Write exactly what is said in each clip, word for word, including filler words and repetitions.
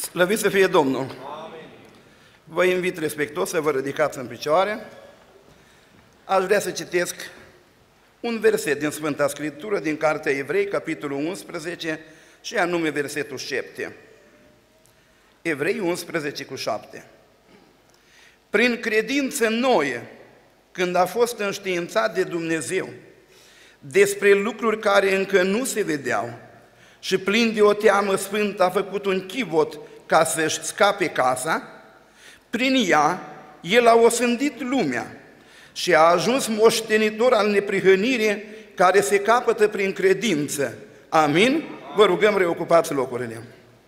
Slăvit să fie Domnul! Amin. Vă invit respectuos să vă ridicați în picioare. Aș vrea să citesc un verset din Sfânta Scriptură, din Cartea Evrei, capitolul unsprezece, și anume versetul șapte. Evrei unsprezece cu șapte. Prin credință noi, când a fost înștiințat de Dumnezeu despre lucruri care încă nu se vedeau, și plin de o teamă sfântă a făcut un chivot ca să-și scape casa, prin ea el a osândit lumea și a ajuns moștenitor al neprihănirii care se capătă prin credință. Amin? Vă rugăm, reocupați locurile.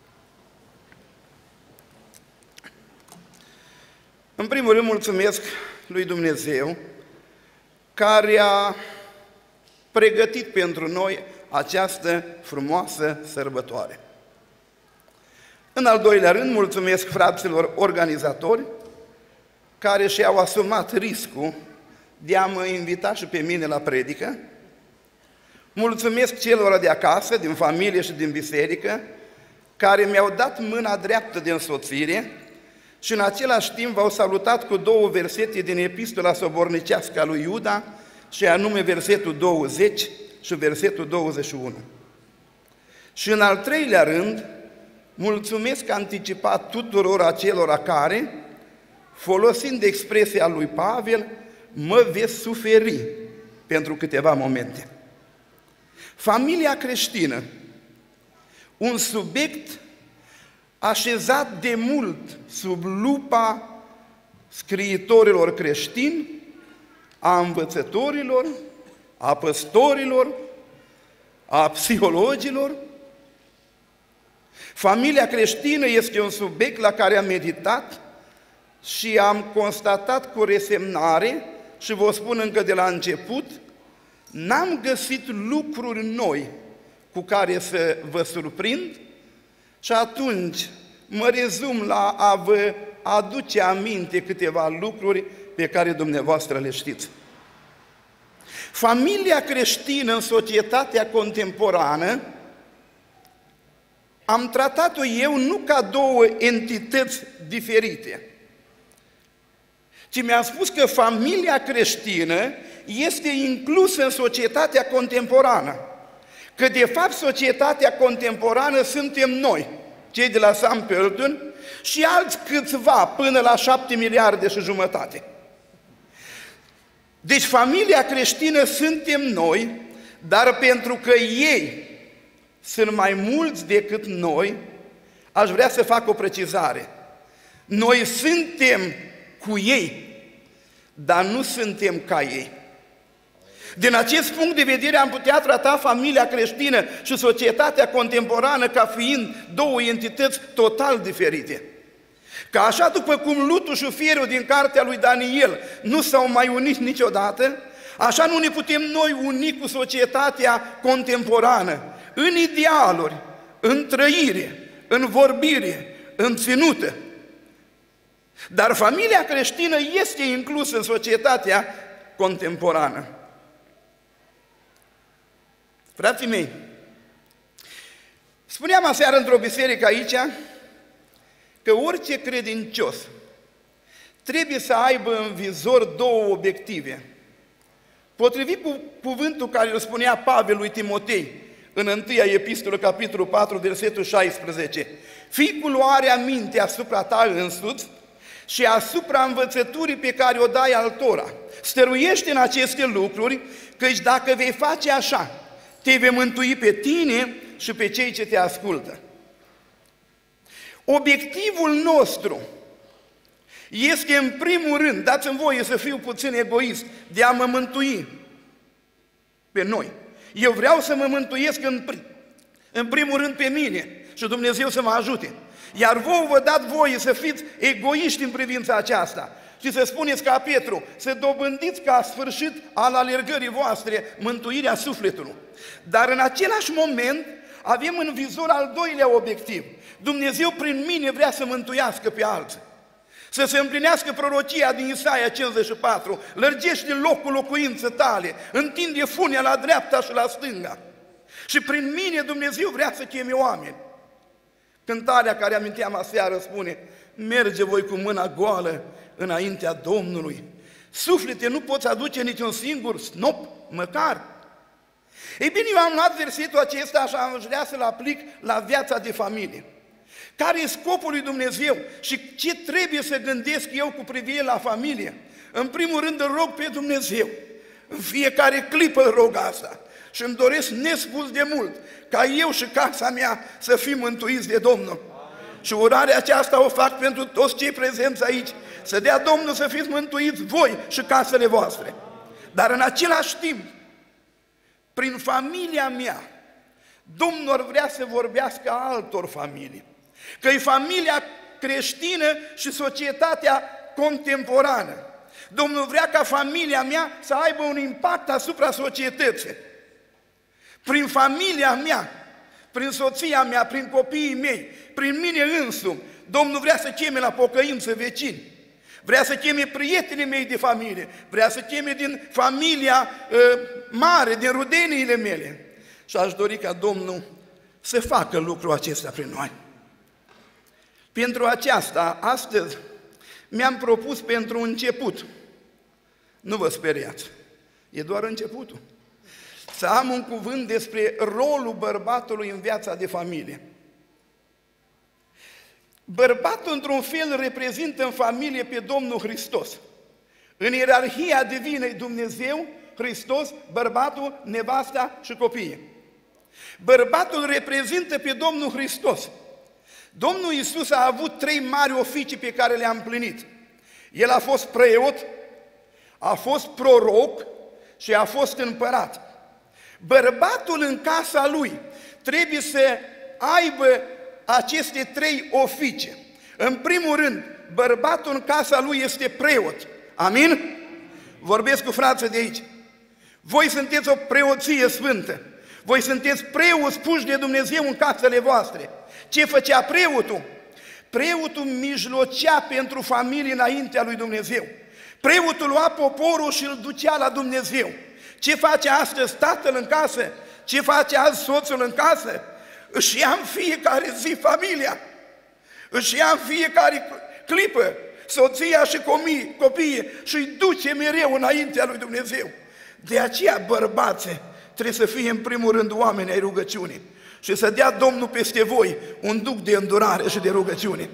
În primul rând mulțumesc lui Dumnezeu care a pregătit pentru noi această frumoasă sărbătoare. În al doilea rând, mulțumesc fraților organizatori care și-au asumat riscul de a mă invita și pe mine la predică. Mulțumesc celor de acasă, din familie și din biserică, care mi-au dat mâna dreaptă de însoțire și în același timp v-au salutat cu două versete din Epistola sobornicească a lui Iuda, și anume versetul douăzeci și versetul douăzeci și unu. Și în al treilea rând, mulțumesc anticipat tuturor acelora care, folosind expresia lui Pavel, mă veți suferi pentru câteva momente. Familia creștină, un subiect așezat de mult sub lupa scriitorilor creștini, a învățătorilor, a păstorilor, a psihologilor. Familia creștină este un subiect la care am meditat și am constatat cu resemnare, și vă spun încă de la început, n-am găsit lucruri noi cu care să vă surprind și atunci mă rezum la a vă aduce aminte câteva lucruri pe care dumneavoastră le știți. Familia creștină în societatea contemporană am tratat-o eu nu ca două entități diferite, ci mi-am spus că familia creștină este inclusă în societatea contemporană, că de fapt societatea contemporană suntem noi, cei de la Sam Pelton și alți câțiva până la șapte miliarde și jumătate. Deci familia creștină suntem noi, dar pentru că ei sunt mai mulți decât noi, aș vrea să fac o precizare. Noi suntem cu ei, dar nu suntem ca ei. Din acest punct de vedere am putea trata familia creștină și societatea contemporană ca fiind două entități total diferite. Că așa după cum lutul și fierul din cartea lui Daniel nu s-au mai unit niciodată, așa nu ne putem noi uni cu societatea contemporană, în idealuri, în trăire, în vorbire, în ținută. Dar familia creștină este inclusă în societatea contemporană. Frații mei, spuneam aseară într-o biserică aici că orice credincios trebuie să aibă în vizor două obiective. Potrivit cu cuvântul care îl spunea Pavel lui Timotei în întâia epistolă, capitolul patru, versetul șaisprezece, fii cu luarea minte asupra ta însuți și asupra învățăturii pe care o dai altora. Stăruiește în aceste lucruri, căci dacă vei face așa, te vei mântui pe tine și pe cei ce te ascultă. Obiectivul nostru este în primul rând, dați-mi voie să fiu puțin egoist, de a mă mântui pe noi. Eu vreau să mă mântuiesc în, în primul rând pe mine și Dumnezeu să mă ajute. Iar vouă vă dat voie să fiți egoiști în privința aceasta și să spuneți ca Petru, să dobândiți ca sfârșit al alergării voastre mântuirea sufletului. Dar în același moment avem în vizor al doilea obiectiv. Dumnezeu prin mine vrea să mântuiască pe alții. Să se împlinească prorocia din Isaia cincizeci și patru, lărgește locul locuinței tale, întinde funea la dreapta și la stânga. Și prin mine Dumnezeu vrea să cheme oameni. Cântarea care aminteam aseară spune: merge voi cu mâna goală înaintea Domnului. Suflete nu poți aduce niciun singur snop, măcar. Ei bine, eu am luat versetul acesta și am vrea să-l aplic la viața de familie. Care e scopul lui Dumnezeu și ce trebuie să gândesc eu cu privire la familie? În primul rând îl rog pe Dumnezeu. În fiecare clipă îl rog asta. Și îmi doresc nespus de mult ca eu și casa mea să fim mântuiți de Domnul. Amin. Și urarea aceasta o fac pentru toți cei prezenți aici. Să dea Domnul să fiți mântuiți voi și casele voastre. Dar în același timp, prin familia mea, Domnul ar vrea să vorbească altor familii. Că e familia creștină și societatea contemporană. Domnul vrea ca familia mea să aibă un impact asupra societății. Prin familia mea, prin soția mea, prin copiii mei, prin mine însumi, Domnul vrea să cheme la pocăință vecini. Vrea să cheme prietenii mei de familie, vrea să cheme din familia uh, mare, din rudeniile mele. Și aș dori ca Domnul să facă lucrul acesta prin noi. Pentru aceasta, astăzi, mi-am propus pentru început, nu vă speriați, e doar începutul, să am un cuvânt despre rolul bărbatului în viața de familie. Bărbatul, într-un fel, reprezintă în familie pe Domnul Hristos. În ierarhia divină Dumnezeu, Hristos, bărbatul, nevasta și copiii. Bărbatul reprezintă pe Domnul Hristos. Domnul Iisus a avut trei mari oficii pe care le-a împlinit. El a fost preot, a fost proroc și a fost împărat. Bărbatul în casa lui trebuie să aibă aceste trei oficii. În primul rând, bărbatul în casa lui este preot. Amin? Vorbesc cu frații de aici. Voi sunteți o preoție sfântă. Voi sunteți preoți puși de Dumnezeu în casele voastre. Ce făcea preotul? Preotul mijlocea pentru familie înaintea lui Dumnezeu. Preotul lua poporul și îl ducea la Dumnezeu. Ce face astăzi tatăl în casă? Ce face azi soțul în casă? Își ia în fiecare zi familia. Își ia în fiecare clipă soția și copiii, copiii și îi duce mereu înaintea lui Dumnezeu. De aceea, bărbații, trebuie să fie în primul rând oameni ai rugăciunii și să dea Domnul peste voi un duc de îndurare și de rugăciune.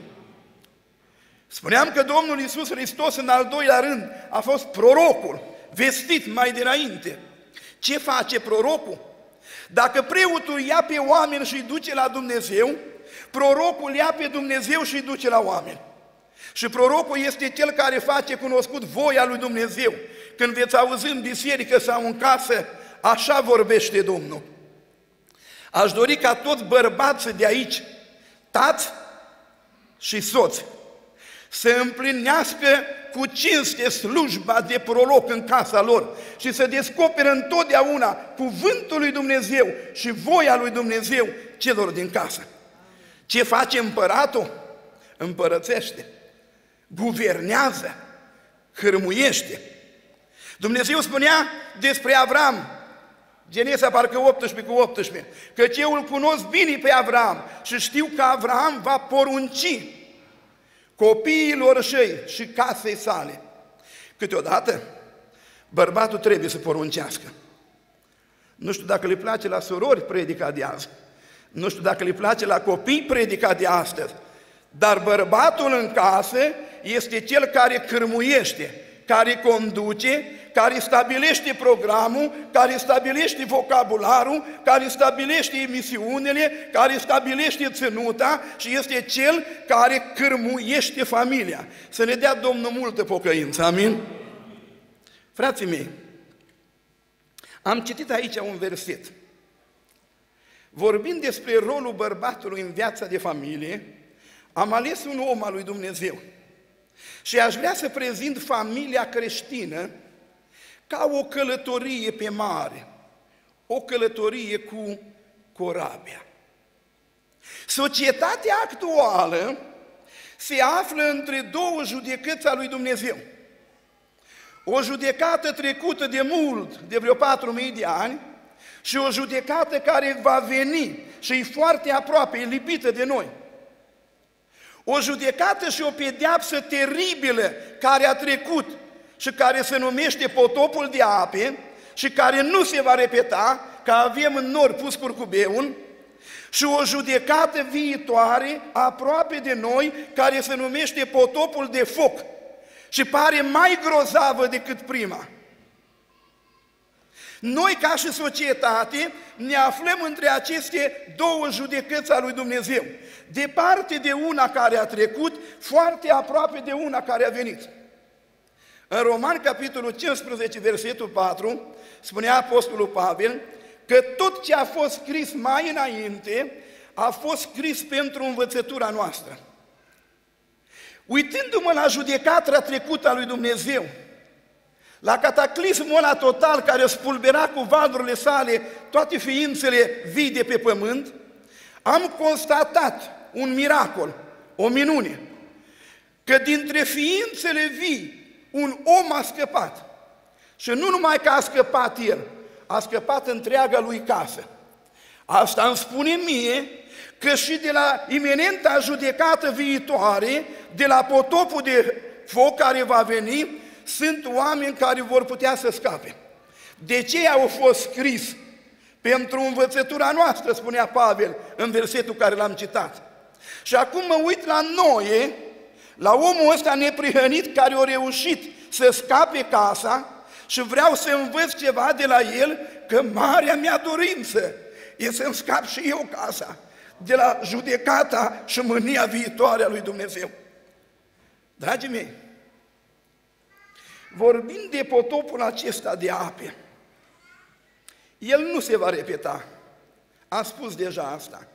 Spuneam că Domnul Iisus Hristos în al doilea rând a fost prorocul, vestit mai dinainte. Ce face prorocul? Dacă preotul ia pe oameni și îi duce la Dumnezeu, prorocul ia pe Dumnezeu și îi duce la oameni. Și prorocul este cel care face cunoscut voia lui Dumnezeu. Când veți auzi în biserică sau în casă, așa vorbește Domnul. Aș dori ca toți bărbații de aici, tați și soți, să împlinească cu cinste slujba de proroc în casa lor și să descoperă întotdeauna cuvântul lui Dumnezeu și voia lui Dumnezeu celor din casă. Ce face împăratul? Împărățește, guvernează, hârmuiește. Dumnezeu spunea despre Avram, Genesa parcă optsprezece cu optsprezece, căci eu îl cunosc bine pe Avram și știu că Avram va porunci copiilor săi și casei sale. Câteodată, bărbatul trebuie să poruncească. Nu știu dacă le place la surori predica de azi, nu știu dacă le place la copii predica de astăzi, dar bărbatul în casă este cel care cârmuiește, care conduce, care stabilește programul, care stabilește vocabularul, care stabilește emisiunile, care stabilește ținuta și este cel care cârmuiește familia. Să ne dea Domnul multă pocăință, amin? Frații mei, am citit aici un verset. Vorbind despre rolul bărbatului în viața de familie, am ales un om al lui Dumnezeu. Și aș vrea să prezint familia creștină ca o călătorie pe mare, o călătorie cu corabia. Societatea actuală se află între două judecăți a lui Dumnezeu. O judecată trecută de mult, de vreo patru mii de ani, și o judecată care va veni și e foarte aproape, e lipită de noi. O judecată și o pedeapsă teribilă care a trecut și care se numește potopul de ape și care nu se va repeta, că avem în nor pus curcubeul, și o judecată viitoare aproape de noi care se numește potopul de foc și pare mai grozavă decât prima. Noi, ca și societate, ne aflăm între aceste două judecăți a lui Dumnezeu, departe de una care a trecut, foarte aproape de una care a venit. În Romani, capitolul cincisprezece, versetul patru, spunea Apostolul Pavel că tot ce a fost scris mai înainte a fost scris pentru învățătura noastră. Uitându-mă la judecata trecută a lui Dumnezeu, la cataclismul ăla total care spulbera cu valurile sale toate ființele vii de pe pământ, am constatat un miracol, o minune, că dintre ființele vii un om a scăpat. Și nu numai că a scăpat el, a scăpat întreaga lui casă. Asta îmi spune mie că și de la iminenta judecată viitoare, de la potopul de foc care va veni, sunt oameni care vor putea să scape. De ce au fost scris? Pentru învățătura noastră, spunea Pavel în versetul care l-am citat. Și acum mă uit la Noe, la omul ăsta neprihănit care a reușit să scape casa și vreau să învăț ceva de la el, că marea mea dorință e să-mi scap și eu casa de la judecata și mânia viitoare a lui Dumnezeu. Dragii mei, vorbind de potopul acesta de ape, el nu se va repeta, am spus deja asta,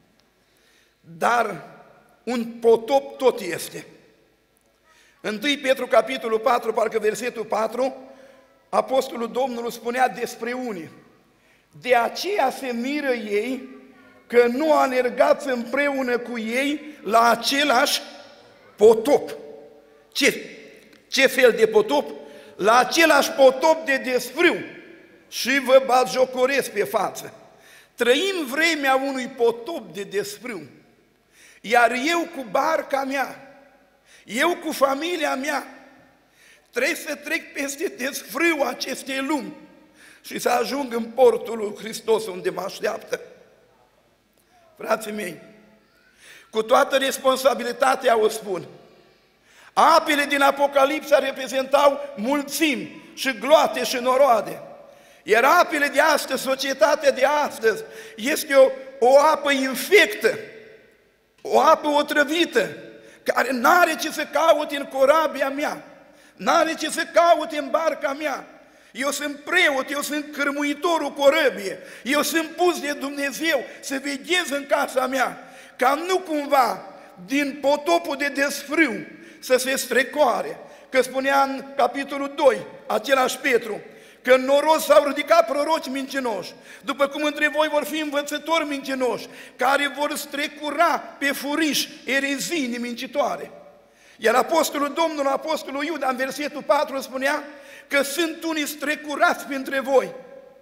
dar un potop tot este. întâi Petru, capitolul patru, parcă versetul patru, Apostolul Domnului spunea despre unii: de aceea se miră ei că nu alergați împreună cu ei la același potop. Ce, ce fel de potop? La același potop de desfrâu și vă batjocoresc pe față. Trăim vremea unui potop de desfrâu, iar eu cu barca mea, eu cu familia mea, trebuie să trec peste desfrâul acestei lumi și să ajung în portul lui Hristos unde mă așteaptă. Frații mei, cu toată responsabilitatea o spun, apele din Apocalipsa reprezentau mulțimi și gloate și noroade, iar apele de astăzi, societatea de astăzi, este o, o apă infectă, o apă otrăvită, care n-are ce să caute în corabia mea, n-are ce să caute în barca mea. Eu sunt preot, eu sunt cârmuitorul corăbie, eu sunt pus de Dumnezeu să veghez în casa mea, ca nu cumva din potopul de desfrâu să se strecoare. Că spunea în capitolul doi, același Petru, că în noros s-au ridicat proroci mincinoși, după cum între voi vor fi învățători mincinoși, care vor strecura pe furiș erezii nemincitoare. Iar Apostolul Domnului, Apostolul Iuda, în versetul patru spunea că sunt unii strecurați printre voi,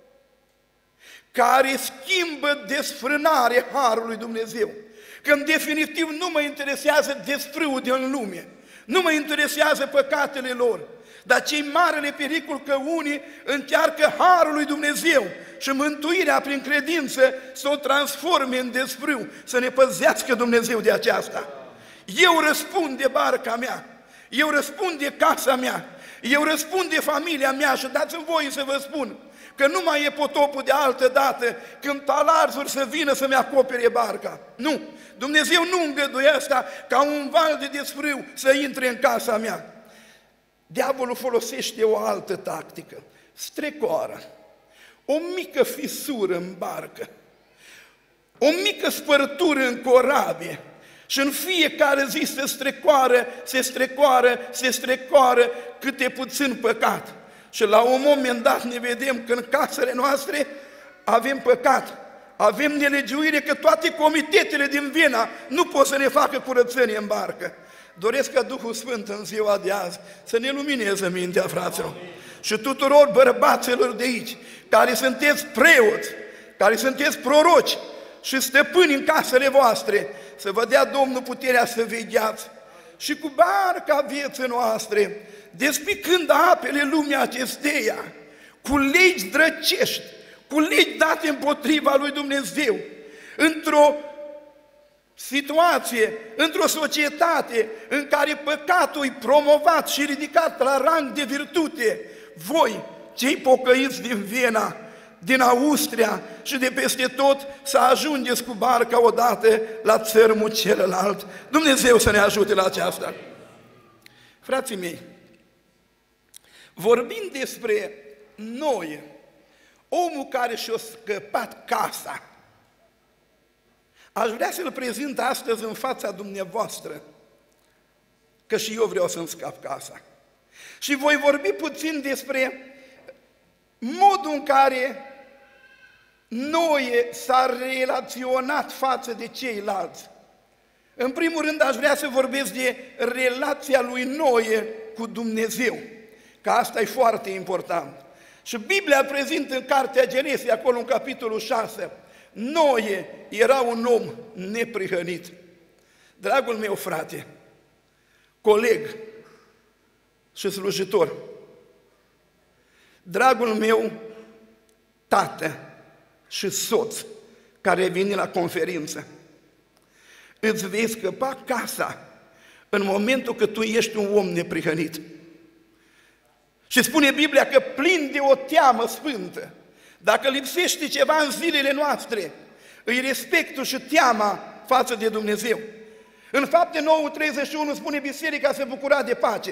care schimbă desfrânare harului Dumnezeu. Că în definitiv nu mă interesează desfrâul din lume, nu mă interesează păcatele lor, dar ce-i marele pericol că unii încearcă harul lui Dumnezeu și mântuirea prin credință să o transforme în desfrâu, să ne păzească Dumnezeu de aceasta. Eu răspund de barca mea, eu răspund de casa mea, eu răspund de familia mea și dați-mi voie să vă spun că nu mai e potopul de altă dată când talarzuri să vină să-mi acopere barca. Nu! Dumnezeu nu îngăduie asta ca un val de desfrâu să intre în casa mea. Diavolul folosește o altă tactică, strecoară, o mică fisură în barcă, o mică spărtură în corabie și în fiecare zi se strecoară, se strecoară, se strecoară câte puțin păcat. Și la un moment dat ne vedem că în casele noastre avem păcat, avem nelegiuire, că toate comitetele din Viena nu pot să ne facă curățenie în barcă. Doresc ca Duhul Sfânt în ziua de azi să ne lumineze mintea, fraților, și tuturor bărbaților de aici, care sunteți preoți, care sunteți proroci și stăpâni în casele voastre, să vă dea Domnul puterea să vegheați și cu barca vieții noastre, despicând apele lumii acesteia, cu legi drăcești, cu legi date împotriva lui Dumnezeu, într-o situație, într-o societate în care păcatul e promovat și ridicat la rang de virtute, voi, cei pocăiți din Viena, din Austria și de peste tot, să ajungeți cu barca odată la țărmul celălalt. Dumnezeu să ne ajute la aceasta. Frații mei, vorbind despre noi, omul care și-a scăpat casa, aș vrea să-l prezint astăzi în fața dumneavoastră, că și eu vreau să-mi scap casa. Și voi vorbi puțin despre modul în care Noe s-a relaționat față de ceilalți. În primul rând aș vrea să vorbesc de relația lui Noe cu Dumnezeu, că asta e foarte important. Și Biblia prezintă în Cartea Genesi, acolo în capitolul șase, Noe era un om neprihănit. Dragul meu frate, coleg și slujitor, dragul meu tată și soț care vine la conferință, îți vei scăpa casa în momentul că tu ești un om neprihănit. Și spune Biblia că plin de o teamă sfântă. Dacă lipsește ceva în zilele noastre, îi respectul și teama față de Dumnezeu. În Fapte nouă, treizeci și unu spune biserica se bucura de pace,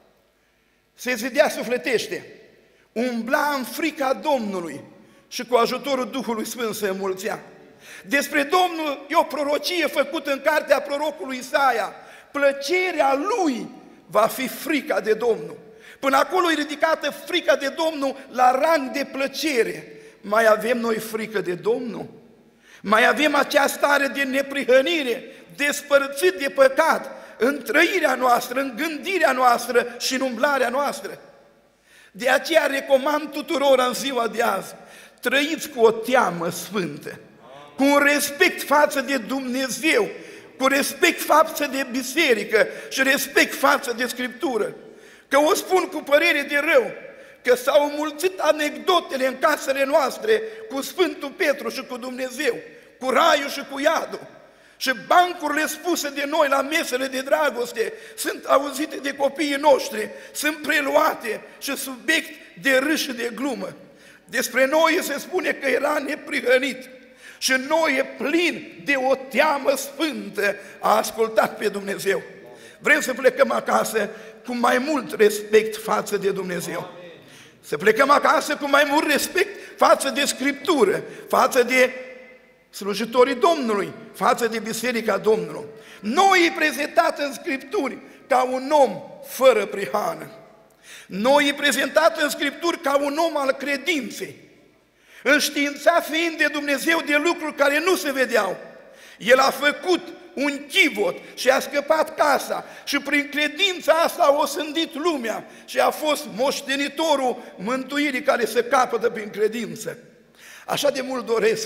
se zidea sufletește, umbla în frica Domnului și cu ajutorul Duhului Sfânt se înmulțea. Despre Domnul e o prorocie făcută în cartea prorocului Isaia. Plăcerea lui va fi frica de Domnul. Până acolo e ridicată frica de Domnul la rang de plăcere. Mai avem noi frică de Domnul? Mai avem acea stare de neprihănire, despărțit de păcat, în trăirea noastră, în gândirea noastră și în umblarea noastră? De aceea recomand tuturor în ziua de azi, trăiți cu o teamă sfântă, cu un respect față de Dumnezeu, cu respect față de biserică și respect față de Scriptură. Că o spun cu părere de rău, că s-au înmulțit anecdotele în casele noastre cu Sfântul Petru și cu Dumnezeu, cu raiul și cu iadul. Și bancurile spuse de noi la mesele de dragoste sunt auzite de copiii noștri, sunt preluate și subiect de râs și de glumă. Despre noi se spune că era neprihănit și noi e plin de o teamă sfântă, a ascultat pe Dumnezeu. Vrem să plecăm acasă cu mai mult respect față de Dumnezeu. Să plecăm acasă cu mai mult respect față de Scriptură, față de slujitorii Domnului, față de Biserica Domnului. Noi e prezentat în Scripturi ca un om fără prihană. Noi e prezentat în Scripturi ca un om al credinței, înștiințat fiind de Dumnezeu de lucruri care nu se vedeau. El a făcut un chivot și a scăpat casa și prin credința asta a osândit lumea și a fost moștenitorul mântuirii care se capătă prin credință. Așa de mult doresc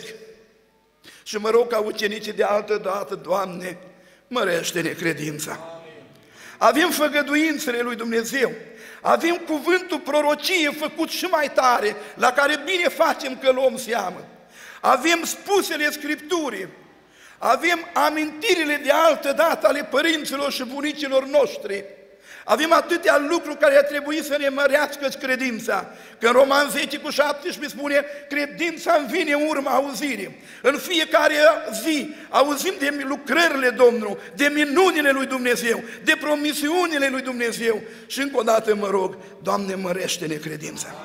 și mă rog ca ucenicii de altă dată, Doamne, mărește-ne credința. Avem făgăduințele lui Dumnezeu, avem cuvântul prorocie făcut și mai tare, la care bine facem că luăm seamă. Avem spusele Scripturii, avem amintirile de altă dată ale părinților și bunicilor noștri. Avem atâtea lucruri care ar trebui să ne mărească credința. Că în Roman zece cu șaptesprezece spune, credința îmi vine în urma auzirii. În fiecare zi auzim de lucrările Domnului, de minunile lui Dumnezeu, de promisiunile lui Dumnezeu. Și încă o dată mă rog, Doamne, mărește-ne credința.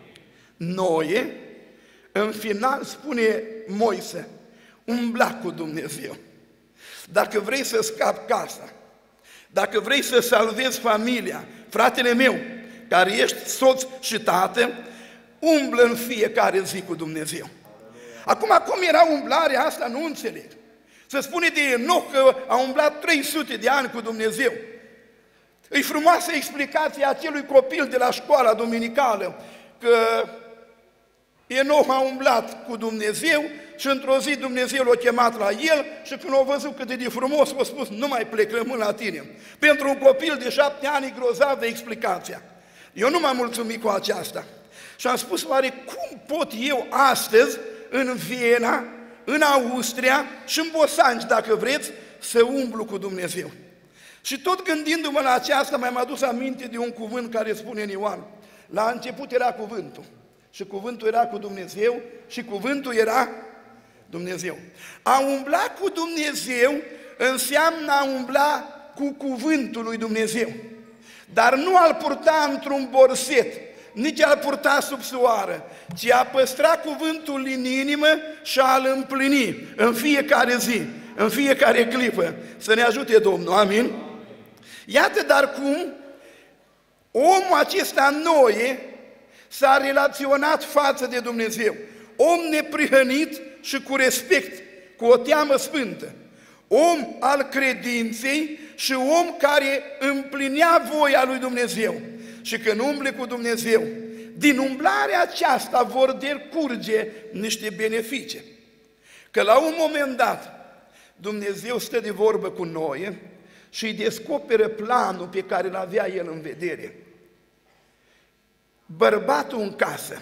Noe, în final spune Moise, umbla cu Dumnezeu. Dacă vrei să scapi casa, dacă vrei să salvezi familia, fratele meu, care ești soț și tată, umblă în fiecare zi cu Dumnezeu. Acum, cum era umblarea asta, nu înțeleg. Se spune de Enoch că a umblat trei sute de ani cu Dumnezeu. E frumoasă explicația acelui copil de la școala duminicală, că Enoch a umblat cu Dumnezeu și într-o zi Dumnezeu l-a chemat la el și când a văzut cât de frumos, a spus, nu mai plec, rămân la tine. Pentru un copil de șapte ani e grozavă explicația. Eu nu m-am mulțumit cu aceasta. Și am spus, oare cum pot eu astăzi, în Viena, în Austria și în Bosanci, dacă vreți, să umblu cu Dumnezeu? Și tot gândindu-mă la aceasta, mi-am adus aminte de un cuvânt care spune în Ioan. La început era cuvântul și cuvântul era cu Dumnezeu și cuvântul era Dumnezeu. A umbla cu Dumnezeu înseamnă a umbla cu cuvântul lui Dumnezeu, dar nu al purta într-un borset, nici al purta sub soară, ci a păstra cuvântul în inimă și a-l împlini în fiecare zi, în fiecare clipă. Să ne ajute Domnul, amin? Iată dar cum omul acesta Noe s-a relaționat față de Dumnezeu. Om neprihănit și cu respect, cu o teamă sfântă. Om al credinței și om care împlinea voia lui Dumnezeu. Și când umble cu Dumnezeu, din umblarea aceasta vor decurge niște beneficii. Că la un moment dat, Dumnezeu stă de vorbă cu Noe și îi descoperă planul pe care îl avea el în vedere. Bărbatul în casă,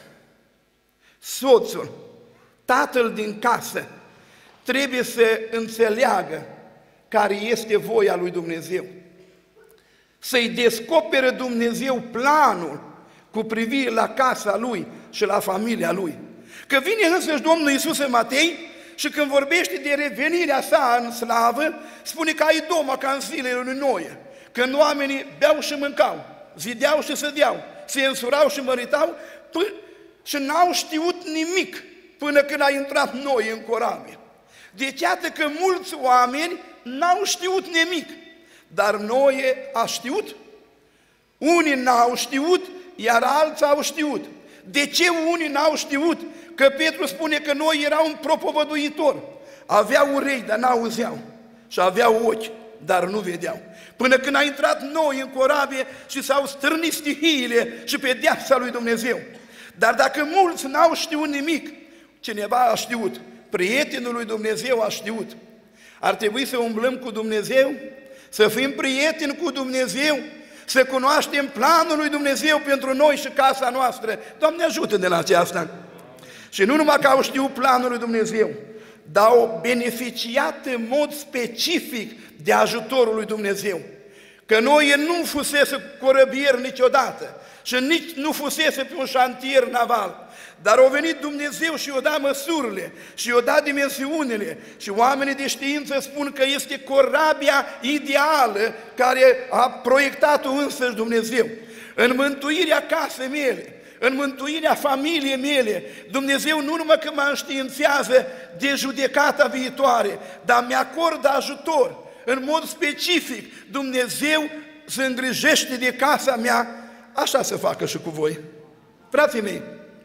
soțul, tatăl din casă, trebuie să înțeleagă care este voia lui Dumnezeu. Să-i descopere Dumnezeu planul cu privire la casa lui și la familia lui. Că vine însăși Domnul Iisus în Matei și când vorbește de revenirea sa în slavă, spune ca Idoma, ca în zilele lui Noe, când oamenii beau și mâncau, zideau și sădeau, se însurau și măritau și n-au știut nimic până când a intrat Noe în corabie. Deci iată că mulți oameni n-au știut nimic, dar Noe a știut. Unii n-au știut, iar alții au știut. De ce unii n-au știut? Că Petru spune că Noe era un propovăduitor. Aveau urechi, dar n-auzeau. Și aveau ochi, dar nu vedeau. Până când a intrat Noe în corabie și s-au stârnit stihiile și pedeapsa lui Dumnezeu. Dar dacă mulți n-au știut nimic, cineva a știut. Prietenul lui Dumnezeu a știut. Ar trebui să umblăm cu Dumnezeu, să fim prieteni cu Dumnezeu, să cunoaștem planul lui Dumnezeu pentru noi și casa noastră. Doamne, ajută-ne la aceasta! Și nu numai că au știut planul lui Dumnezeu, dar au beneficiat în mod specific de ajutorul lui Dumnezeu. Că Noe nu fusese corăbier niciodată și nici nu fusese pe un șantier naval, dar a venit Dumnezeu și i-a dat măsurile și i-a dat dimensiunile și oamenii de știință spun că este corabia ideală care a proiectat-o însăși Dumnezeu. În mântuirea casei mele, în mântuirea familiei mele, Dumnezeu nu numai că mă înștiințează de judecata viitoare, dar mi-acordă ajutor. În mod specific, Dumnezeu se îngrijește de casa mea, așa să facă și cu voi. Frații mei,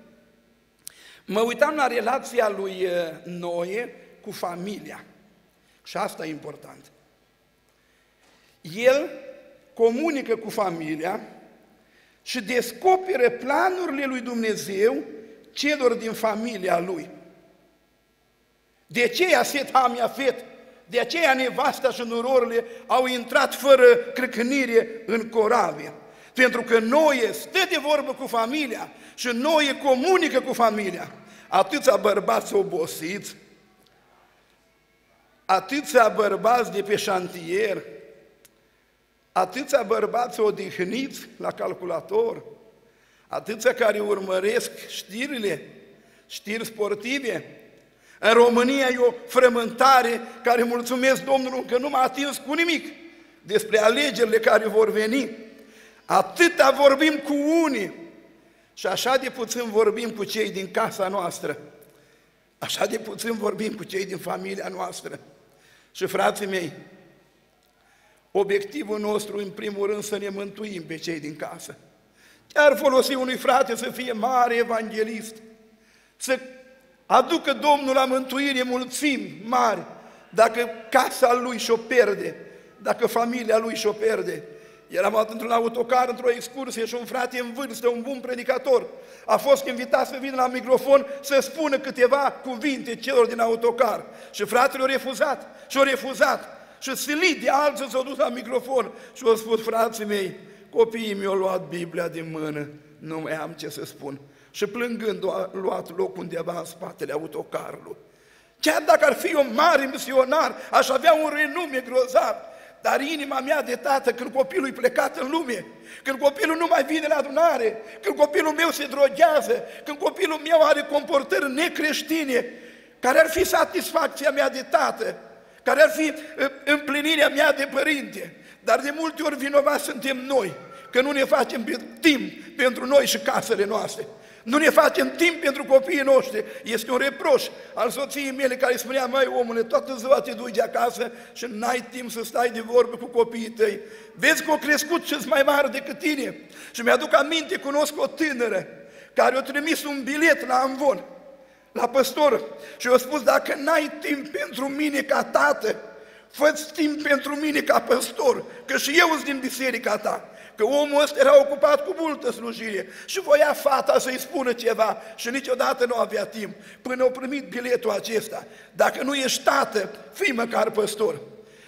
mă uitam la relația lui Noe cu familia și asta e important. El comunică cu familia și descoperă planurile lui Dumnezeu celor din familia lui. De aceea Set, Ham, Iafet, de aceea nevasta și nurorile au intrat fără crâcânire în corabie. Pentru că Noe stă de vorbă cu familia și Noe comunică cu familia. Atâția bărbați obosiți, atâția bărbați de pe șantier, atâția bărbați odihniți la calculator, atâția care urmăresc știrile, știri sportive. În România e o frământare care, mulțumesc Domnului, că nu m-a atins cu nimic despre alegerile care vor veni. Atâta vorbim cu unii și așa de puțin vorbim cu cei din casa noastră. Așa de puțin vorbim cu cei din familia noastră. Și frații mei, obiectivul nostru, în primul rând, să ne mântuim pe cei din casă. Chiar folosi unui frate să fie mare evanghelist, să aducă Domnul la mântuire mulțimi mari, dacă casa lui și-o pierde, dacă familia lui și-o pierde. Eram într-un autocar, într-o excursie și un frate în vârstă, un bun predicator, a fost invitat să vină la microfon să spună câteva cuvinte celor din autocar. Și fratele a refuzat, și a refuzat. Și silit de alții s-au dus la microfon și au spus: frații mei, copiii mi-au luat Biblia din mână, nu mai am ce să spun. Și plângând a luat loc undeva în spatele autocarului. Chiar dacă ar fi un mare misionar, aș avea un renume grozav, dar inima mea de tată, când copilul e plecat în lume, când copilul nu mai vine la adunare, când copilul meu se droghează, când copilul meu are comportări necreștine, care ar fi satisfacția mea de tată, care ar fi împlinirea mea de părinte, dar de multe ori vinovați suntem noi, că nu ne facem timp pentru noi și casele noastre. Nu ne facem timp pentru copiii noștri. Este un reproș al soției mele care spunea: măi, omule, toată ziua te duci de acasă și n-ai timp să stai de vorbă cu copiii tăi. Vezi că au crescut și-s mai mare decât tine. Și mi-aduc aminte, cunosc o tânără care a trimis un bilet la amvon, la păstor, și i-a spus: dacă n-ai timp pentru mine ca tată, fă-ți timp pentru mine ca păstor, că și eu sunt din biserica ta. Că omul ăsta era ocupat cu multă slujire și voia fata să-i spună ceva și niciodată nu avea timp, până au primit biletul acesta. Dacă nu ești tată, fii măcar păstor.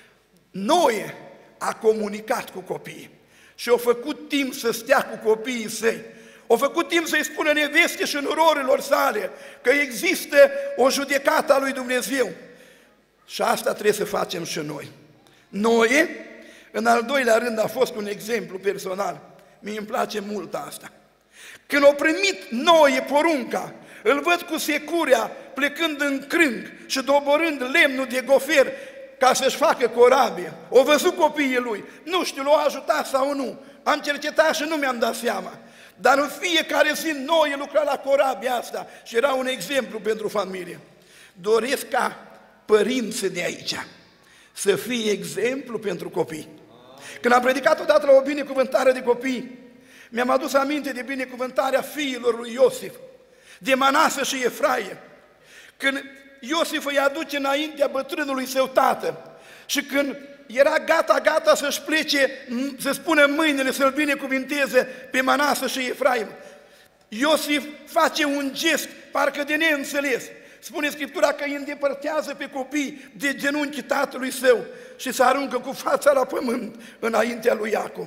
Noe a comunicat cu copiii și a făcut timp să stea cu copiii săi. A făcut timp să-i spună neveste și nurorilor sale că există o judecată a lui Dumnezeu. Și asta trebuie să facem și noi. Noe, în al doilea rând, a fost un exemplu personal. Mie îmi place mult asta. Când a primit Noe porunca, îl văd cu securea plecând în crâng și doborând lemnul de gofer ca să-și facă corabie. O văzut copiii lui. Nu știu, l-au ajutat sau nu. Am cercetat și nu mi-am dat seama. Dar în fiecare zi Noe lucra la corabia asta și era un exemplu pentru familie. Doresc ca părinții de aici să fie exemplu pentru copii. Când am predicat odată la o binecuvântare de copii, mi-am adus aminte de binecuvântarea fiilor lui Iosif, de Manase și Efraim. Când Iosif îi aduce înaintea bătrânului său tată și când era gata, gata să-și plece, să spună mâinile, să-l binecuvinteze pe Manase și Efraim, Iosif face un gest parcă de neînțeles. Spune Scriptura că îi îndepărtează pe copii de genunchii tatălui său și se aruncă cu fața la pământ înaintea lui Iacov.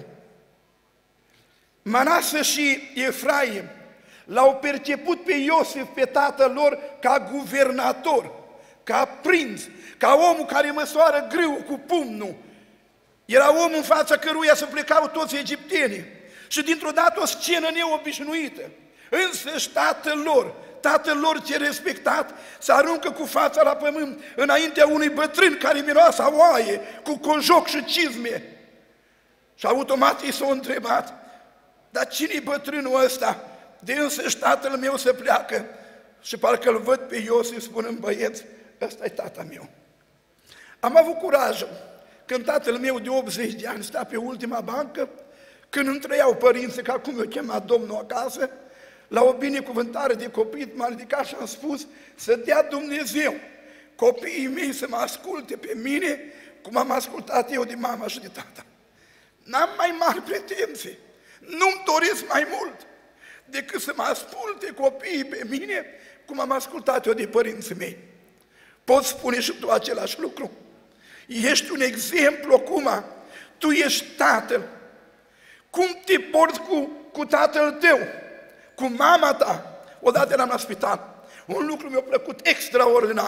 Manase și Efraim l-au perceput pe Iosif, pe tatăl lor, ca guvernator, ca prinț, ca omul care măsoară grâul cu pumnul. Era omul în fața căruia se plecau toți egiptenii. Și dintr-o dată o scenă neobișnuită. Însăși tatăl lor, tatăl lor ce respectat, se aruncă cu fața la pământ înaintea unui bătrân care miroase a oaie, cu cojoc și cizme. Și automat i s-a întrebat: dar cine-i bătrânul ăsta? De însăși tatăl meu se pleacă. Și parcă îl văd pe Iosif spunând: băieți, ăsta e tata meu. Am avut curajul, când tatăl meu de optzeci de ani sta pe ultima bancă, când îmi trăiau părinții, că acum eu chemat Domnul acasă, la o binecuvântare de copii, m-am ridicat și am spus: să dea Dumnezeu copiii mei să mă asculte pe mine cum am ascultat eu de mama și de tata. N-am mai mari pretenții, nu-mi doresc mai mult decât să mă asculte copiii pe mine cum am ascultat eu de părinții mei. Poți spune și tu același lucru? Ești un exemplu acum, tu ești tatăl. Cum te porți cu, cu tatăl tău, cu mama ta? Odată eram la spital, un lucru mi-a plăcut extraordinar.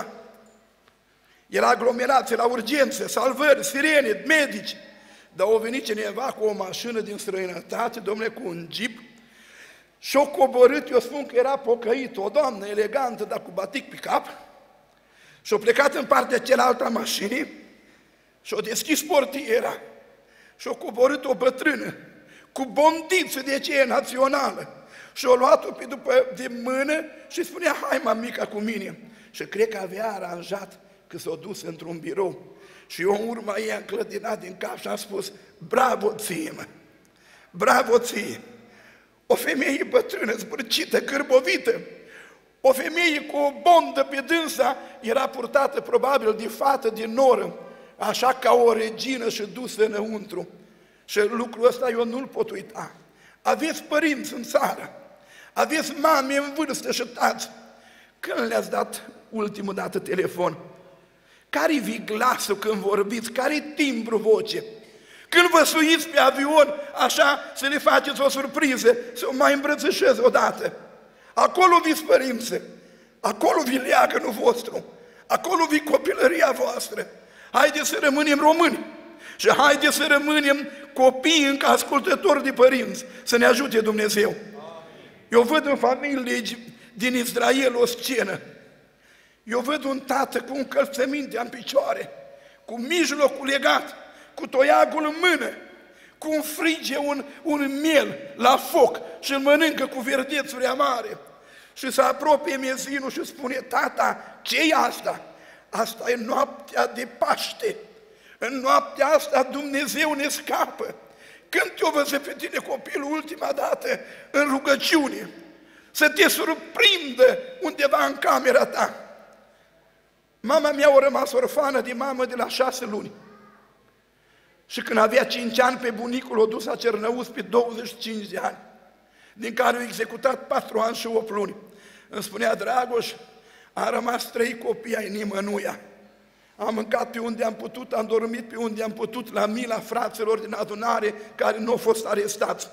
Era aglomerație la urgențe, salvări, sirene, medici. Dar a venit cineva cu o mașină din străinătate, domnule, cu un jeep, și-o coborât, eu spun că era pocăit, o doamnă elegantă, dar cu batic pe cap, și-o plecat în partea cealaltă a mașinii, și-o deschis portiera, și-o coborât o bătrână, cu bondiță de aceea națională, și-o luat-o pe după de mână și spunea: hai, mamica, cu mine. Și cred că avea aranjat că s-o dus într-un birou. Și eu în urma ei am clătinat din cap și am spus: bravo ție, mă! Bravo ție! O femeie bătrână, zbârcită, cârbovită, o femeie cu o bondă pe dânsa, era purtată probabil de fată din noră, așa ca o regină și dusă înăuntru. Și lucrul ăsta eu nu-l pot uita. Aveți părinți în țară, aveți mame în vârstă și tați. Când le-ați dat ultimul dată telefon? Care-i vi glasul când vorbiți? Care-i timbru voce? Când vă suiți pe avion, așa, să le faceți o surpriză, să o mai îmbrățișez odată. Acolo vi-s părinți, acolo vi leagănul vostru, acolo vi copilăria voastră. Haideți să rămânem români și haideți să rămânem copii încă ascultători de părinți, să ne ajute Dumnezeu. Eu văd în familie din Israel o scenă. Eu văd un tată cu un călțăminte în picioare, cu mijlocul legat, cu toiagul în mână, cu un frige, un, un miel la foc și îl mănâncă cu verdețuri amare. Și se apropie mezinul și spune: tata, ce-i asta? Asta e noaptea de Paște. În noaptea asta Dumnezeu ne scapă. Când te-o văzut pe tine copilul ultima dată în rugăciune, să te surprindă undeva în camera ta. Mama mea a rămas orfană de mamă de la șase luni. Și când avea cinci ani, pe bunicul o dus la Cernăuți pe douăzeci și cinci de ani, din care au executat patru ani și opt luni. Îmi spunea: Dragoș, am rămas trei copii ai nimănuia. Am mâncat pe unde am putut, am dormit pe unde am putut, la mila fraților din adunare care nu au fost arestați.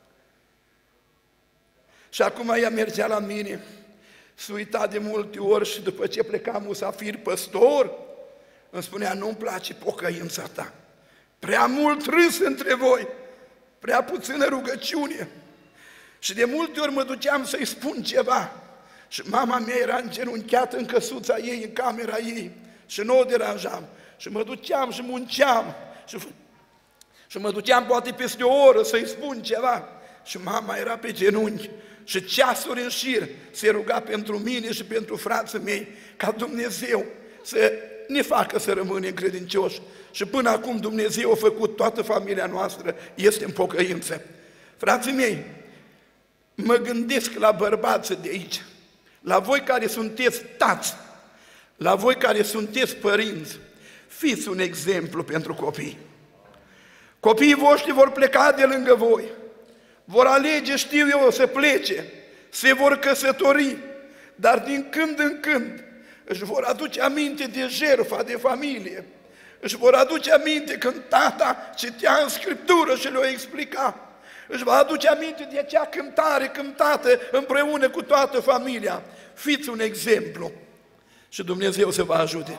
Și acum ea mergea la mine, se uita de multe ori și după ce pleca musafir păstor, îmi spunea: nu-mi place pocăința ta, prea mult râs între voi, prea puțină rugăciune. Și de multe ori mă duceam să-i spun ceva și mama mea era îngenunchiată în căsuța ei, în camera ei, și nu o deranjam. Și mă duceam și munceam și, și mă duceam poate peste o oră să-i spun ceva și mama era pe genunchi și ceasuri în șir se ruga pentru mine și pentru frații mei ca Dumnezeu să ne facă să rămânem credincioși. Și până acum Dumnezeu a făcut, toată familia noastră este în pocăință. Frații mei, mă gândesc la bărbații de aici, la voi care sunteți tați, la voi care sunteți părinți, fiți un exemplu pentru copii. Copiii voștri vor pleca de lângă voi, vor alege, știu eu, să plece, se vor căsători, dar din când în când își vor aduce aminte de jertfa de familie, își vor aduce aminte când tata citea în Scriptură și le-o explica, își va aduce aminte de acea cântare cântată împreună cu toată familia. Fiți un exemplu și Dumnezeu să vă ajute.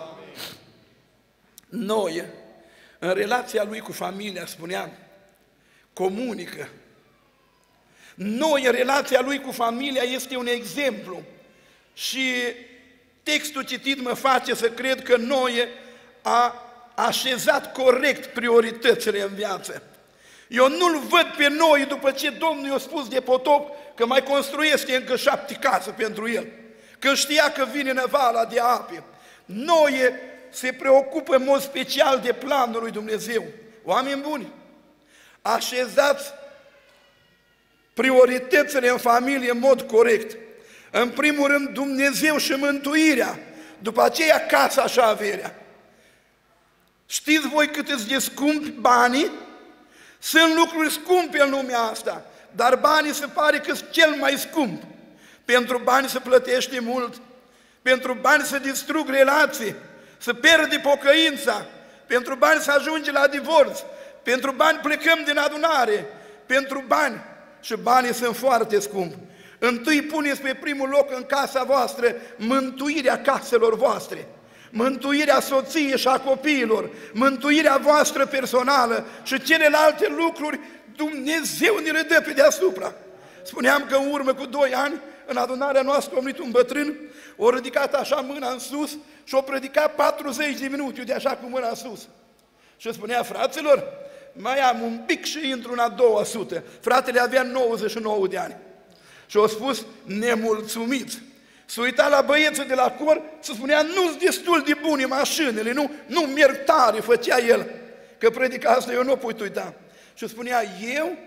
Noi, în relația lui cu familia, spuneam, comunică. Noi, în relația lui cu familia, este un exemplu. Și textul citit mă face să cred că Noe a așezat corect prioritățile în viață. Eu nu-l văd pe Noe după ce Domnul i-a spus de potop că mai construiește încă șapte case pentru el, că știa că vine năvala de ape. Noe se preocupă în mod special de planul lui Dumnezeu. Oameni buni, așezați prioritățile în familie în mod corect. În primul rând Dumnezeu și mântuirea, după aceea casa și averea. Știți voi cât îți de scumpi banii? Sunt lucruri scumpe în lumea asta, dar banii se pare că sunt cel mai scump. Pentru bani se plătește mult, pentru bani se distrug relații, se pierde pocăința, pentru bani se ajunge la divorț, pentru bani plecăm din adunare, pentru bani, și banii sunt foarte scumpi. Întâi puneți pe primul loc în casa voastră mântuirea caselor voastre, mântuirea soției și a copiilor, mântuirea voastră personală și celelalte lucruri Dumnezeu ne le dă pe deasupra. Spuneam că în urmă cu doi ani, în adunarea noastră a venit un bătrân, o ridicat așa mâna în sus și o predicat patruzeci de minute, de așa cu mâna în sus. Și spunea: fraților, mai am un pic și intru în a doua sută. Fratele avea nouăzeci și nouă de ani. Și a spus: nemulțumiți. S-a uitat la băieții de la cor, se spunea: nu-s destul de bune mașinile, nu, nu merg tare, făcea el. Că predica asta eu nu pot uita. Și spunea: eu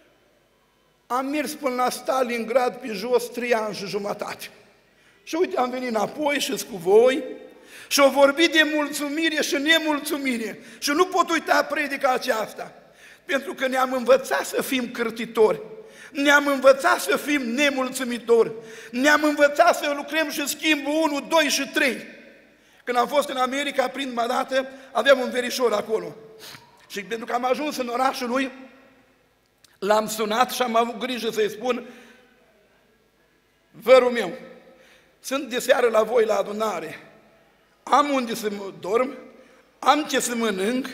am mers până la Stalingrad pe jos trei ani și jumătate. Și uite, am venit înapoi și cu voi și au vorbit de mulțumire și nemulțumire. Și nu pot uita predica aceasta. Pentru că ne-am învățat să fim cârtitori, ne-am învățat să fim nemulțumitori, ne-am învățat să lucrăm și schimbul unu, doi și trei. Când am fost în America, prima dată, aveam un verișor acolo. Și pentru că am ajuns în orașul lui, l-am sunat și am avut grijă să-i spun: vărul meu, sunt de seară la voi la adunare, am unde să mă dorm, am ce să mănânc,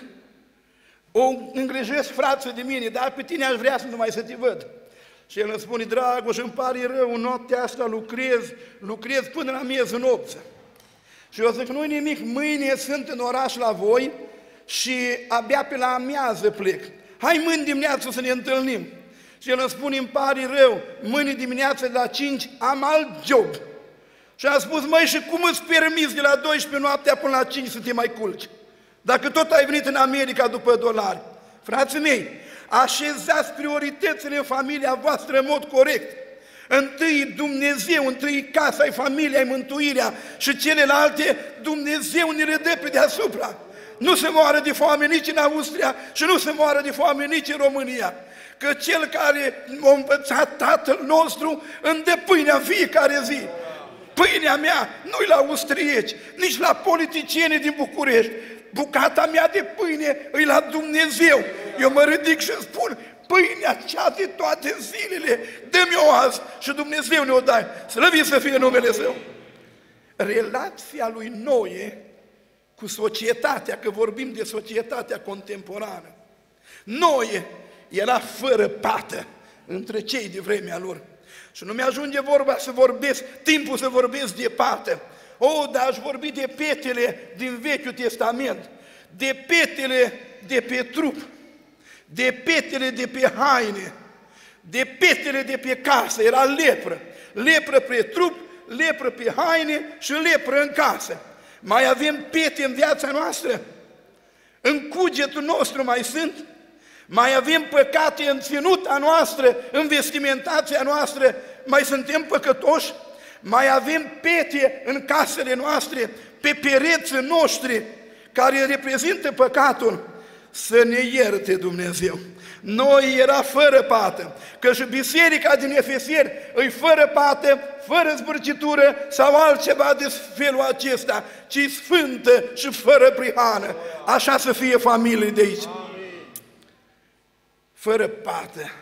o îngrijesc frață de mine, dar pe tine aș vrea să numai să te văd. Și el îmi spune: Dragoș, îmi pare rău, noaptea asta lucrez, lucrez până la miezul nopții. Și eu zic: nu-i nimic, mâine sunt în oraș la voi și abia pe la amiază plec. Hai mâine dimineață să ne întâlnim. Și el îmi spune: îmi pare rău, mâine dimineață de la cinci am alt job. Și am spus: măi, și cum îți permiți de la douăsprezece noaptea până la cinci să te mai culci? Dacă tot ai venit în America după dolari. Frații mei, așezați prioritățile în familia voastră în mod corect. Întâi Dumnezeu, întâi casa, familia, mântuirea și celelalte, Dumnezeu ne le dă pe deasupra. Nu se moară de foame nici în Austria și nu se moară de foame nici în România. Că cel care a învățat Tatăl nostru îmi dă pâinea în fiecare zi. Pâinea mea nu-i la austrieci, nici la politicieni din București. Bucata mea de pâine îi la Dumnezeu. Eu mă ridic și spun: pâinea cea de toate zilele, dă-mi-o azi și Dumnezeu ne-o dai. Slăvit să fie numele Său. Relația lui Noe cu societatea, că vorbim de societatea contemporană. Noe era fără pată între cei de vremea lor. Și nu mi-ajunge vorba să vorbesc, timpul să vorbesc de pată. O, dar aș vorbi de petele din Vechiul Testament, de petele de pe trup, de petele de pe haine, de petele de pe casă. Era lepră, lepră pe trup, lepră pe haine și lepră în casă. Mai avem pete în viața noastră? În cugetul nostru mai sunt? Mai avem păcate în ținuta noastră, în vestimentația noastră? Mai suntem păcătoși? Mai avem pete în casele noastre, pe pereții noștri, care reprezintă păcatul? Să ne ierte Dumnezeu. Noi era fără pată, că și biserica din Efeseni îi fără pată, fără zbârcitură sau altceva de felul acesta, ci sfântă și fără prihană. Așa să fie familie de aici. Fără pată.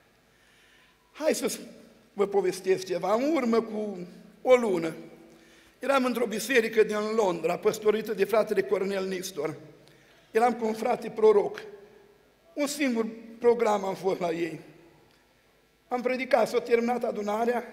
Hai să vă povestesc ceva. În urmă cu o lună eram într-o biserică din Londra, păstorită de fratele Cornel Nistor. Eram cu un frate proroc. Un singur program am fost la ei. Am predicat, s-a terminat adunarea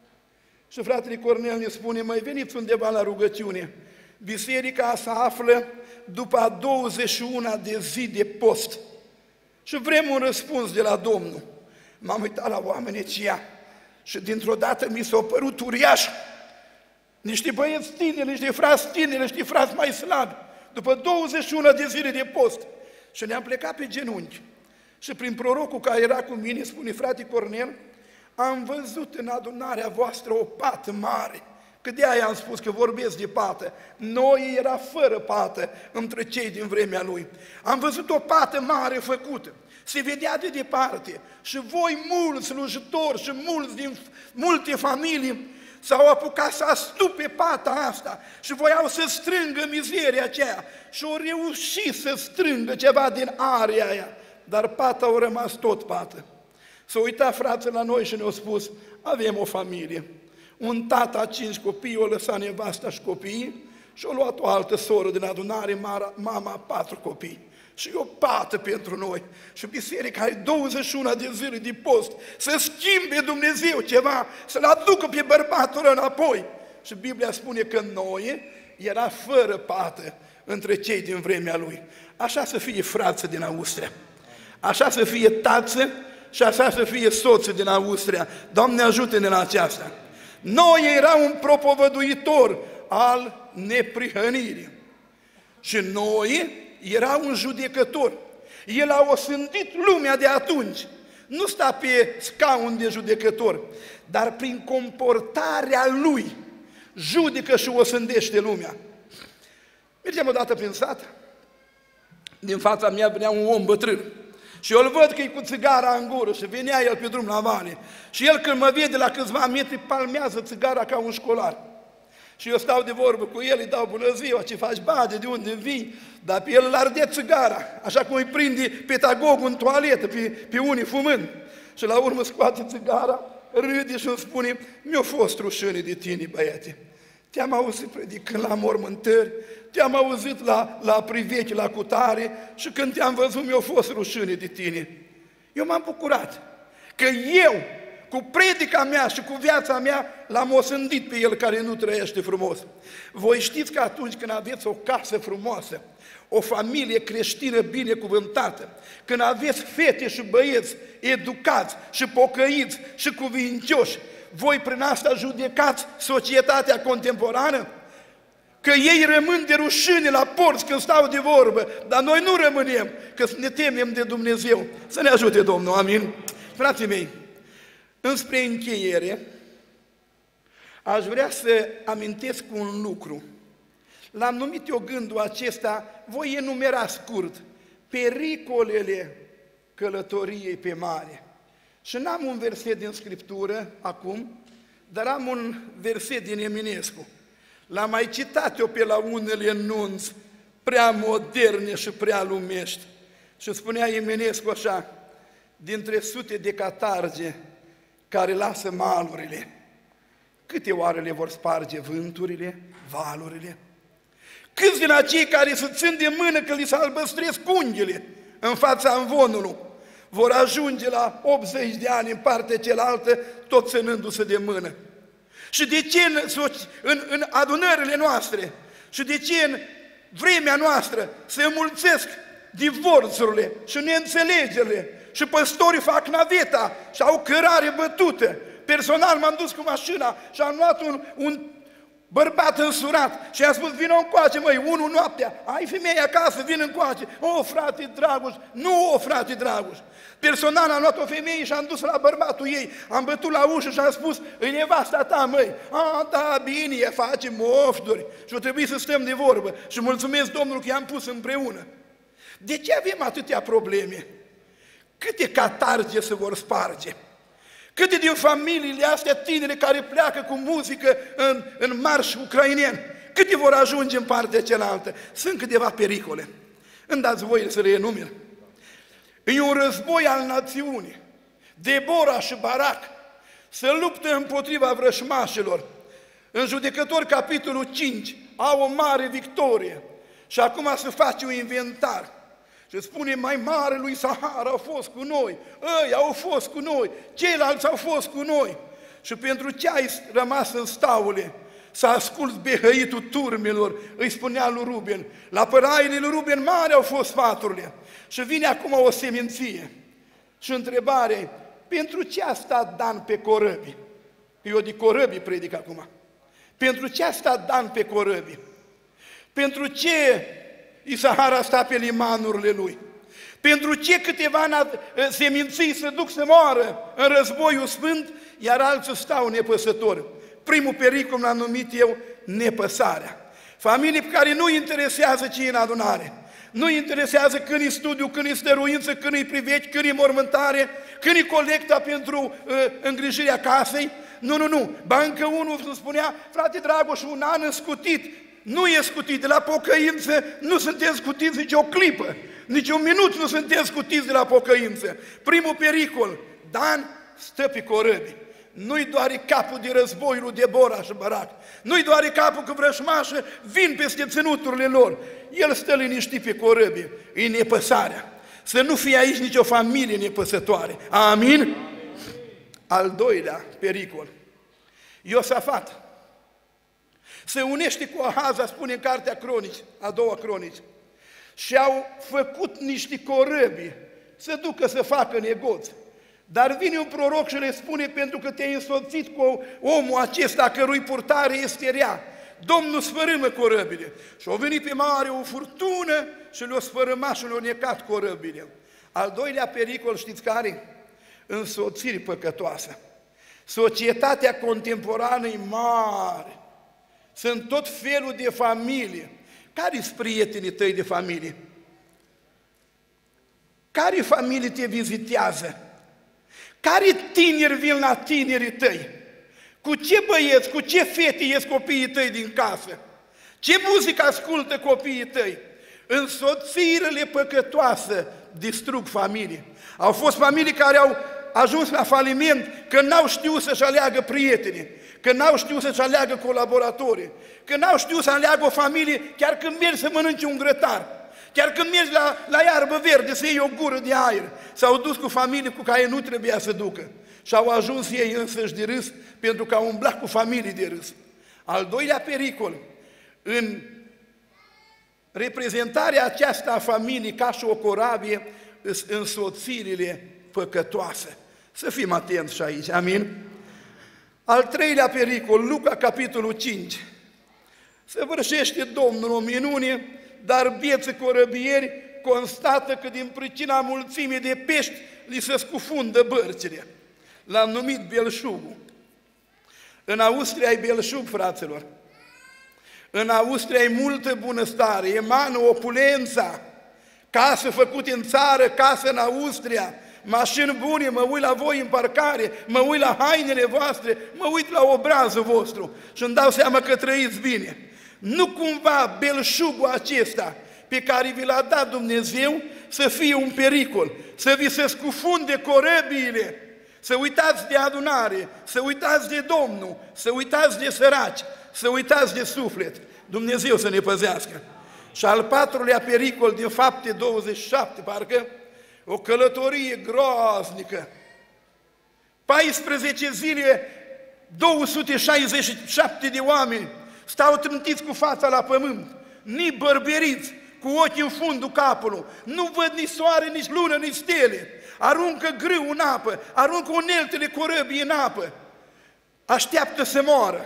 și fratele Cornel ne spune: măi, veniți undeva la rugăciune. Biserica se află după a douăzeci și una de zi de post și vrem un răspuns de la Domnul. M-am uitat la oameni aceia și dintr-o dată mi s-a părut uriaș. Niște băieți tineri, niște frați tineri, niște frați mai slabi, după douăzeci și una de zile de post. Și ne-am plecat pe genunchi. Și prin prorocul care era cu mine, spune: frate Cornel, am văzut în adunarea voastră o pată mare. Că de aia am spus că vorbesc de pată. Noi era fără pată între cei din vremea lui. Am văzut o pată mare făcută. Se vedea de departe. Și voi mulți slujitori și mulți din multe familii s-au apucat să astupe pata asta și voiau să strângă mizeria aceea și au reușit să strângă ceva din aria aia, dar pata a rămas tot pată. S-au uitat frații la noi și ne-au spus: avem o familie, un tată a cinci copii, o lăsat nevasta și copiii și a luat o altă soră din adunare, mama a patru copii. Și e o pată pentru noi. Și biserica are douăzeci și una de zile de post, să schimbe Dumnezeu ceva, să-l aducă pe bărbatul înapoi. Și Biblia spune că Noe era fără pată între cei din vremea lui. Așa să fie frață din Austria, așa să fie tață și așa să fie soță din Austria. Doamne, ajută-ne la aceasta. Noe era un propovăduitor al neprihănirii. Și Noe era un judecător. El a osândit lumea de atunci. Nu sta pe scaun de judecător, dar prin comportarea lui judecă și osândește lumea. Mergeam odată prin sat, din fața mea venea un om bătrân Și eu îl văd că e cu țigara în gură și venea el pe drum la vale. Și el când mă vede la câțiva metri, palmează țigara ca un școlar. Și eu stau de vorbă cu el, îi dau bună ziua, ce faci, bade, de unde vii? Dar pe el îl arde țigara, așa cum îi prinde pedagogul în toaletă, pe, pe unii fumând. Și la urmă scoate țigara, râde și îmi spune, mi-a fost rușine de tine, băiete. Te-am auzit predicând la mormântări, te-am auzit la, la privechi, la cutare și când te-am văzut mi-a fost rușine de tine. Eu m-am bucurat că eu, cu predica mea și cu viața mea, l-am osândit pe el care nu trăiește frumos. Voi știți că atunci când aveți o casă frumoasă, o familie creștină binecuvântată, când aveți fete și băieți educați și pocăiți și cuvincioși, voi prin asta judecați societatea contemporană? Că ei rămân de rușine la porți când stau de vorbă, dar noi nu rămânem, că ne temem de Dumnezeu. Să ne ajute Domnul, amin? Frații mei, înspre încheiere, aș vrea să amintesc un lucru. L-am numit eu gândul acesta, voi enumera scurt, pericolele călătoriei pe mare. Și n-am un verset din Scriptură acum, dar am un verset din Eminescu. L-am mai citat eu pe la unele nunți prea moderne și prea lumești. Și spunea Eminescu așa, dintre sute de catarge care lasă malurile, câte oare le vor sparge vânturile, valurile? Câți din acei care se țin de mână că li se albăstresc unghiile în fața învonului, vor ajunge la optzeci de ani în partea cealaltă, tot ținându-se de mână? Și de ce în, în, în adunările noastre și de ce în vremea noastră se înmulțesc divorțurile și neînțelegerile și păstorii fac naveta și au cărare bătută? Personal m-am dus cu mașina și am luat un, un bărbat însurat și i-am spus, vină încoace, măi, unu noaptea, ai femei acasă, vină încoace. O, frate Dragoș, nu, o, frate Dragoș. Personal am luat o femeie și am dus la bărbatul ei, am bătut la ușă și am spus, e nevasta ta, măi. A, da, bine, e, face mofturi și o trebuie să stăm de vorbă și mulțumesc Domnului că i-am pus împreună. De ce avem atâtea probleme? Câte catarge se vor sparge? Câte din familiile astea tinere care pleacă cu muzică în, în marș ucrainien, câte vor ajunge în partea cealaltă? Sunt câteva pericole. Îmi dați voie să le enumer. E un război al națiunii. Debora și Barac se luptă împotriva vrășmașilor. În Judecători, capitolul cinci, au o mare victorie. Și acum se face un inventar. Și spune, mai mare lui Sahara au fost cu noi, ăia au fost cu noi, ceilalți au fost cu noi. Și pentru ce ai rămas în staule, să asculți behăitul turmelor, îi spunea lui Ruben. La păraile lui Ruben mari au fost sfaturile. Și vine acum o seminție. Și întrebare, pentru ce a stat Dan pe corăbii? Eu de corăbii predic acum. Pentru ce a stat Dan pe corăbii? Pentru ce Isahar a stat pe limanurile lui? Pentru ce câteva seminții se duc să moară în războiul sfânt, iar alții stau nepăsători? Primul pericol l-am numit eu nepăsarea. Familii care nu interesează ce e în adunare, nu interesează când e studiu, când e stăruință, când e privechi, când e mormântare, când e colecta pentru uh, îngrijirea casei. Nu, nu, nu. Ba încă unul îmi spunea, frate Dragoș, un an scutit. Nu e scutit de la pocăință, nu suntem scutiți nici o clipă, nici un minut nu suntem scutiți de la pocăință. Primul pericol, Dan stă pe corăbii. Nu-i doare capul de război lui Debora și Barac, nu-i doare capul că vrășmașă vin peste ținuturile lor. El stă liniștit pe corăbii, e nepăsarea. Să nu fie aici nicio familie nepăsătoare. Amin? Al doilea pericol, Iosafat se unește cu Ahaza, spune în Cartea Cronici, a doua Cronici, și au făcut niște corăbii să ducă să facă negoți. Dar vine un proroc și le spune, pentru că te-ai însoțit cu omul acesta cărui purtare este rea, Domnul sfărâmă corăbile. Și au venit pe mare o furtună și le-o sfărâmat și le-o necat corăbile. Al doilea pericol, știți care? Însoțiri păcătoasă. Societatea contemporană e mare. Sunt tot felul de familie. Care-s prietenii tăi de familie? Care familii te vizitează? Care tineri vin la tinerii tăi? Cu ce băieți, cu ce fete ies copiii tăi din casă? Ce muzică ascultă copiii tăi? Însoțirile păcătoase distrug familii. Au fost familii care au ajuns la faliment că n-au știut să-și aleagă prietenii, că n-au știut să-și aleagă colaboratorii, că n-au știut să aleagă o familie chiar când mergi să mănânci un grătar, chiar când mergi la, la iarbă verde să iei o gură de aer. S-au dus cu familii cu care nu trebuia să ducă și au ajuns ei însăși de râs pentru că au umblat cu familii de râs. Al doilea pericol, în reprezentarea aceasta a familiei ca și o corabie, însoțirile păcătoase. Să fim atenți și aici, amin? Al treilea pericol, Luca, capitolul cinci. Săvârșește Domnul o minune, dar bieții corăbieri constată că din pricina mulțimii de pești li se scufundă bărcile. L-am numit belșugul. În Austria ai belșug, fraților. În Austria ai multă bunăstare, emană opulența, case făcute în țară, case în Austria, mașini bune, mă uit la voi în parcare, mă uit la hainele voastre, mă uit la obrazul vostru și îmi dau seama că trăiți bine. Nu cumva belșugul acesta pe care vi l-a dat Dumnezeu să fie un pericol, să vi se scufunde corăbiile, să uitați de adunare, să uitați de Domnul, să uitați de săraci, să uitați de suflet. Dumnezeu să ne păzească. Și al patrulea pericol din Fapte douăzeci și șapte, parcă, o călătorie groaznică. paisprezece zile, două sute șaizeci și șapte de oameni stau trântiți cu fața la pământ, ni bărberiți, cu ochii în fundul capului, nu văd nici soare, nici lună, nici stele, aruncă grâu în apă, aruncă uneltele corăbii în apă, așteaptă să moară.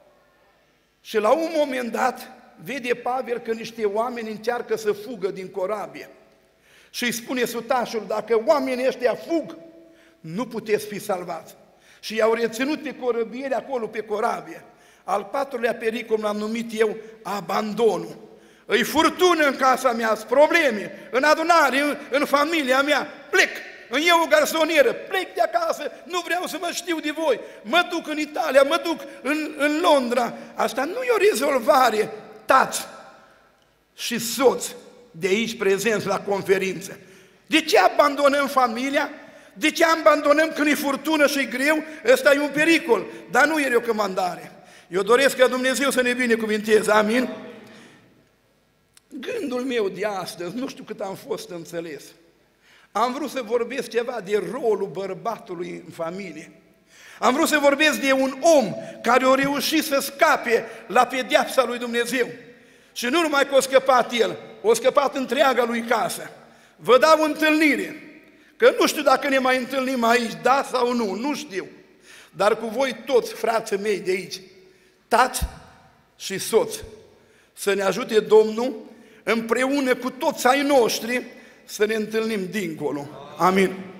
Și la un moment dat vede Pavel că niște oameni încearcă să fugă din corabie și îi spune sutașul, dacă oamenii ăștia fug, nu puteți fi salvați. Și i-au reținut pe corăbieri acolo pe corabie. Al patrulea pericol l-am numit eu abandonul. Îi furtună în casa mea, sunt probleme, în adunare, în, în familia mea, plec, îmi iau o garsonieră, plec de acasă, nu vreau să mă știu de voi, mă duc în Italia, mă duc în, în Londra. Asta nu e o rezolvare, tați și soți de aici prezenți la conferință. De ce abandonăm familia? De ce abandonăm când e furtună și e greu? Ăsta e un pericol, dar nu e recomandare. Eu doresc ca Dumnezeu să ne binecuvinteze, amin? Gândul meu de astăzi, nu știu cât am fost înțeles, am vrut să vorbesc ceva de rolul bărbatului în familie. Am vrut să vorbesc de un om care a reușit să scape la pedeapsa lui Dumnezeu. Și nu numai că a scăpat el, a scăpat întreaga lui casă. Vă dau întâlnire, că nu știu dacă ne mai întâlnim aici, da sau nu, nu știu. Dar cu voi toți, frații mei de aici, tați și soți, să ne ajute Domnul împreună cu toți ai noștri să ne întâlnim dincolo. Amin.